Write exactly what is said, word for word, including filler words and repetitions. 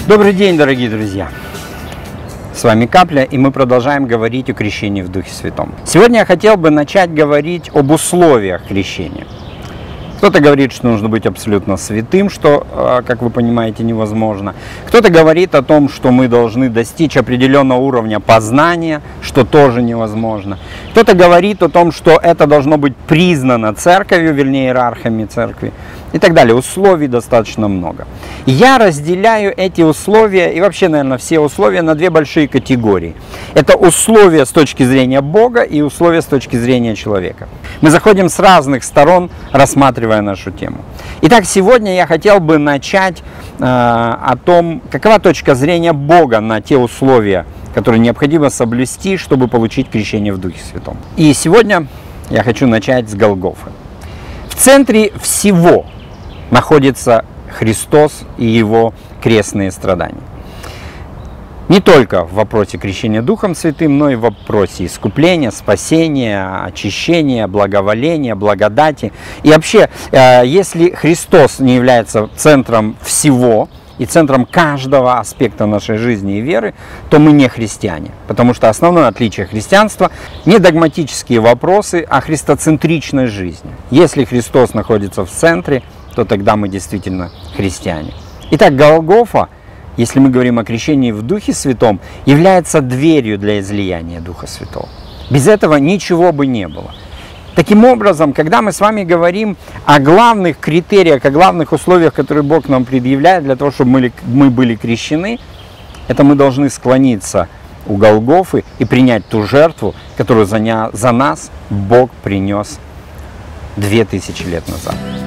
Добрый день, дорогие друзья! С вами Капля, и мы продолжаем говорить о крещении в Духе Святом. Сегодня я хотел бы начать говорить об условиях крещения. Кто-то говорит, что нужно быть абсолютно святым, что, как вы понимаете, невозможно. Кто-то говорит о том, что мы должны достичь определенного уровня познания, что тоже невозможно. Кто-то говорит о том, что это должно быть признано церковью, вернее, иерархами церкви и так далее. Условий достаточно много. Я разделяю эти условия и вообще, наверное, все условия на две большие категории. Это условия с точки зрения Бога и условия с точки зрения человека. Мы заходим с разных сторон, рассматривая нашу тему. Итак, сегодня я хотел бы начать э, о том, какова точка зрения Бога на те условия, которые необходимо соблюсти, чтобы получить крещение в Духе Святом. И сегодня я хочу начать с Голгофы. В центре всего находится Христос и Его крестные страдания. Не только в вопросе крещения Духом Святым, но и в вопросе искупления, спасения, очищения, благоволения, благодати. И вообще, если Христос не является центром всего и центром каждого аспекта нашей жизни и веры, то мы не христиане. Потому что основное отличие христианства – не догматические вопросы, а христоцентричность жизни. Если Христос находится в центре, то тогда мы действительно христиане. Итак, Голгофа, если мы говорим о крещении в Духе Святом, является дверью для излияния Духа Святого. Без этого ничего бы не было. Таким образом, когда мы с вами говорим о главных критериях, о главных условиях, которые Бог нам предъявляет для того, чтобы мы были крещены, это мы должны склониться у Голгофы и принять ту жертву, которую за нас Бог принес две тысячи лет назад.